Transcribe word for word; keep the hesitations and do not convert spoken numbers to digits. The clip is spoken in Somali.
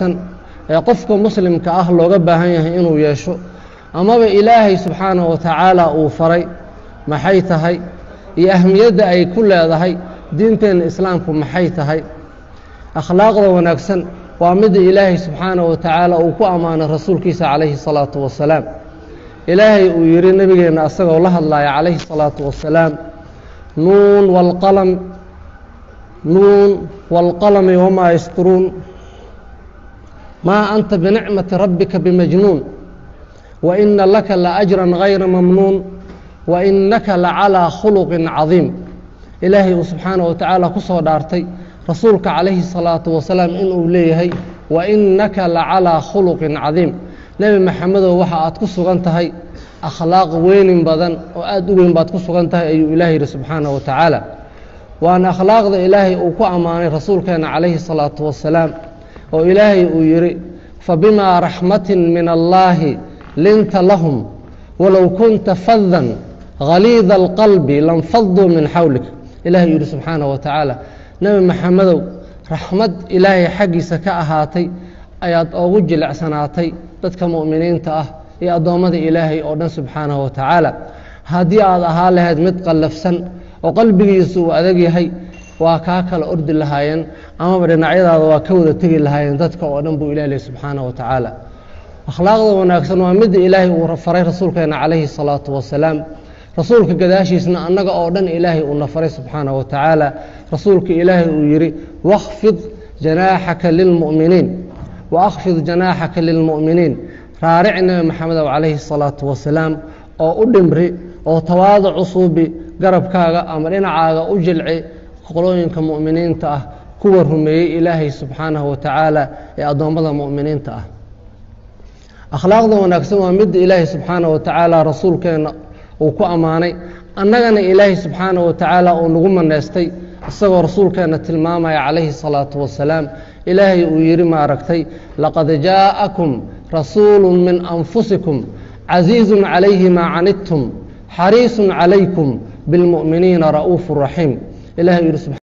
wanaagsan ee qofka muslimka ah looga baahan yahay inuu yeesho amaba ilaahay subxaanahu wa tacaala uu faray maxay tahay iyo ahmiyadda ay ku leedahay diinteena islaamku maxay tahay akhlaaqda wanaagsan waa mid ilaahay subxaanahu wa tacaala uu ku ammaanay rasuulkiisa calayhi salaatu wasalaam ilaahay uu yidhi nabigeena asagoo la hadlaya calayhi salaatu wasalaam nuun walqalam nuun walqalami wamaa yasturuun maa anta binicmati rabbika bimajnuun wa ina laka laajran gayra mamnuun wa inaka lacalaa khuluqin cadiim ilaahay uu subxaanahu wa tacaala ku soo dhaartay rasuulka calayhi salaatu wasalaam inuu leeyahay wa inaka lacalaa khuluqin cadiim nebi maxamedow waxa aad ku sugan tahay akhlaaq weynin badan oo aad u weyn baad ku sugan tahay ayuu ilaahay yidhi subxaanahu wa tacaala waana akhlaaqda ilaahay uu ku ammaanay rasuulkeena calayhi salaatu wasalaam oo ilaahay uu yidhi fabimaa raxmatin min allaahi linta lahum walow kunta fadan haliida alqalbi lanfaduu min xawlik ilaahay yidhi subxaanahu wa tacaala nebi maxamedow raxmad ilaahay xaggiisa ka ahaatay ayaad oogu jilicsanaatay dadka mu'miniinta ah iyo addoommada ilaahay oo dhan subxaanahu wa tacaala haddii aad ahaa lahayd mid qallafsan oo qalbigiisu uu adag yahay waa kaa kala ordi lahaayeen amaba dhinacyadaada waa ka wada tegi lahaayeen dadka oo dhan buu ilahi leh subxaanahu wa tacaala akhlaaqda wanaagsan waa midda ilaahay uu faray rasuulkeena calayhi salaatu wasalaam rasuulka gadaashiisna annaga oo dhan ilaahay uu na faray subxaanahu wa tacaala rasuulka ilaahay uu yidhi wakhfid janaaxaka lilmu'miniin wakhfid janaaxaka lilmu'miniin raaric nebi maxamedow calayhi salaatu wasalaam oo u dhimri oo tawaadac u suubi garabkaaga ama dhinacaaga u jilci qolooyinka mu'miniinta ah kuwa rumeeyey ilaahay subxaanahu wa tacaala ee addoommada mu'miniinta ah akhlaaqda wanaagsan waa midda ilaahay subxaanahu wa tacaala rasuulkeenna uu ku ammaanay annagana ilaahay subxaanahu wa tacaala uu nagu maneystay isagoo rasuulkeenna tilmaamaya calayhi salaatu wasalaam ilaahay uu yidhi maaragtay laqad jaa'akum rasuulu min anfusikum casiizun calayhi maa canidtum xariisun calaykum bilmu'miniina ra'uufu raxiim ilahay yidhi